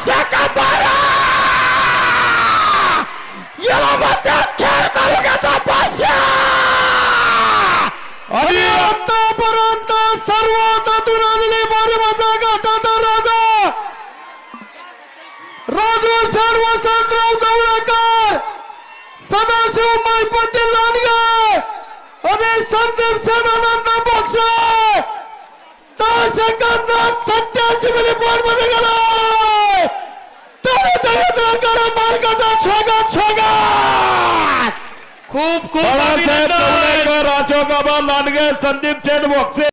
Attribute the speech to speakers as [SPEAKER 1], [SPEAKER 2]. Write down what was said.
[SPEAKER 1] शाखा 12 याला म्हणतात खेड तालुक्याचा पाशा
[SPEAKER 2] आणि आतापर्यंत सर्वातून आलेली बारी माझा घाटाचा राजा राजू सर वसंतराव जवळकर सदाशिव माईपती लांडगे आणि संदीप सेनानंद बक्षे 10 सेकंदात 87 मिनिट मध्ये गेला मालकाचा स्वागत
[SPEAKER 1] खूप खूप
[SPEAKER 2] बाळासाहेब जवळकर राजोबाबा लांडगे संदीप सेन बक्षे